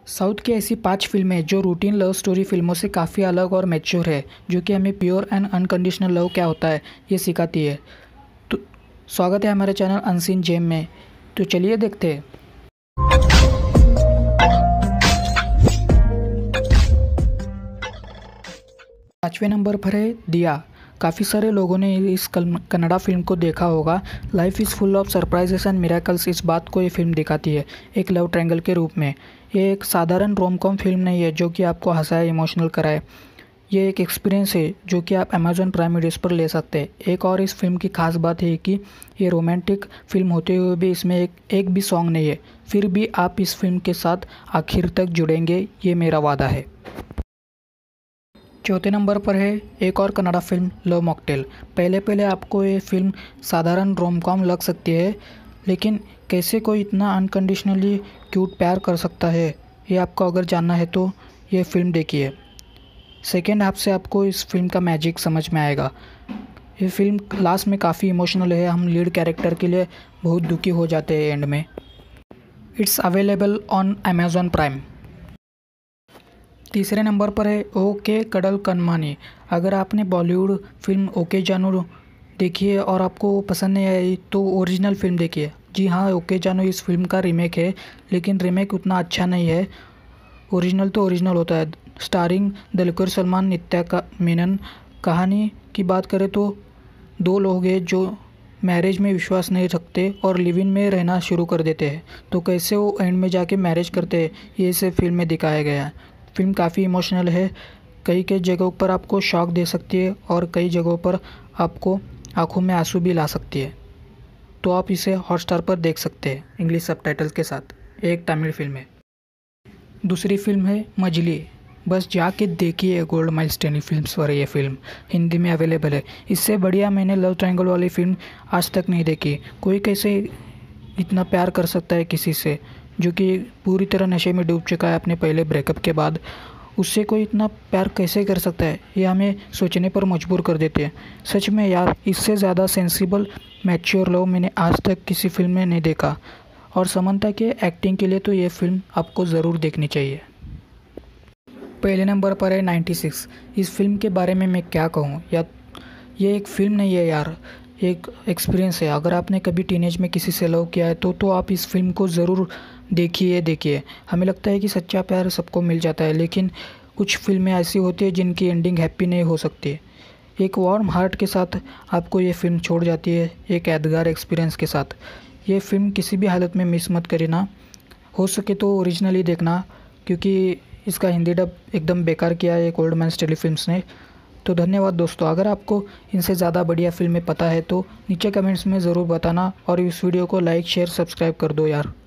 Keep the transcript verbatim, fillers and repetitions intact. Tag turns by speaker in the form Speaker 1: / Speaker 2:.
Speaker 1: South की ऐसी पांच फिल्में जो रूटीन लव स्टोरी फिल्मों से काफ़ी अलग और मैच्योर है, जो कि हमें प्योर एंड अनकंडीशनल लव क्या होता है ये सिखाती है। तो स्वागत है हमारे चैनल अनसीन जेम में। तो चलिए देखते हैं। पाँचवें नंबर पर है दिया। काफ़ी सारे लोगों ने इस कन्नड़ा फिल्म को देखा होगा। Life is full of surprises and miracles, इस बात को ये फिल्म दिखाती है एक लव ट्रायंगल के रूप में। ये एक साधारण रोम कॉम फिल्म नहीं है जो कि आपको हंसाए, इमोशनल कराए। ये एक एक्सपीरियंस है जो कि आप अमेजॉन प्राइम वीडियोस पर ले सकते हैं। एक और इस फिल्म की खास बात है कि ये रोमांटिक फिल्म होते हुए भी इसमें एक एक भी सॉन्ग नहीं है, फिर भी आप इस फिल्म के साथ आखिर तक जुड़ेंगे, ये मेरा वादा है। चौथे नंबर पर है एक और कन्नड़ा फिल्म लव मॉकटेल। पहले पहले आपको ये फिल्म साधारण रोम कॉम लग सकती है, लेकिन कैसे कोई इतना अनकंडीशनली क्यूट प्यार कर सकता है, ये आपको अगर जानना है तो ये फिल्म देखिए। सेकेंड हाफ से आपको इस फिल्म का मैजिक समझ में आएगा। ये फिल्म लास्ट में काफ़ी इमोशनल है, हम लीड कैरेक्टर के लिए बहुत दुखी हो जाते हैं एंड में। It's available on Amazon Prime. तीसरे नंबर पर है ओके कडल कनमानी। अगर आपने बॉलीवुड फिल्म ओके जानू देखी है और आपको वो पसंद नहीं आई तो ओरिजिनल फिल्म देखिए। जी हाँ, ओके जानू इस फिल्म का रीमेक है, लेकिन रीमेक उतना अच्छा नहीं है। ओरिजिनल तो ओरिजिनल होता है। स्टारिंग दिलकर सलमान, नित्या का मेनन। कहानी की बात करें तो दो लोग हैं जो मैरिज में विश्वास नहीं रखते और लिव इन में रहना शुरू कर देते हैं, तो कैसे वो एंड में जाके मैरिज करते हैं ये इस फिल्म में दिखाया गया है। फिल्म काफ़ी इमोशनल है, कई कई जगहों पर आपको शॉक दे सकती है और कई जगहों पर आपको आंखों में आंसू भी ला सकती है। तो आप इसे हॉटस्टार पर देख सकते हैं इंग्लिश सबटाइटल्स के साथ। एक तमिल फिल्म है। दूसरी फिल्म है मजली। बस जाके देखिए गोल्ड माइल्स टेनी फिल्म्स पर, ये फिल्म हिंदी में अवेलेबल है। इससे बढ़िया मैंने लव ट्रायंगल वाली फिल्म आज तक नहीं देखी। कोई कैसे इतना प्यार कर सकता है किसी से जो कि पूरी तरह नशे में डूब चुका है अपने पहले ब्रेकअप के बाद, उससे कोई इतना प्यार कैसे कर सकता है, ये हमें सोचने पर मजबूर कर देते हैं। सच में यार, इससे ज़्यादा सेंसिबल मैच्योर लव मैंने आज तक किसी फिल्म में नहीं देखा। और समंता के एक्टिंग के लिए तो ये फिल्म आपको ज़रूर देखनी चाहिए। पहले नंबर पर है नाइन्टी सिक्स। इस फिल्म के बारे में मैं क्या कहूँ यार, ये एक फ़िल्म नहीं है यार, एक एक्सपीरियंस है। अगर आपने कभी टीनेज में किसी से लव किया है तो तो आप इस फिल्म को ज़रूर देखिए देखिए हमें लगता है कि सच्चा प्यार सबको मिल जाता है, लेकिन कुछ फिल्में ऐसी होती है जिनकी एंडिंग हैप्पी नहीं हो सकती। एक वार्म हार्ट के साथ आपको ये फिल्म छोड़ जाती है, एक यादगार एक्सपीरियंस के साथ। ये फिल्म किसी भी हालत में मिस मत करना, हो सके तो ओरिजिनली देखना, क्योंकि इसका हिंदी डब एकदम बेकार किया है गोल्डमैन्स टेलीफिल्म्स ने। तो धन्यवाद दोस्तों। अगर आपको इनसे ज़्यादा बढ़िया फिल्में पता है तो नीचे कमेंट्स में ज़रूर बताना, और इस वीडियो को लाइक शेयर सब्सक्राइब कर दो यार।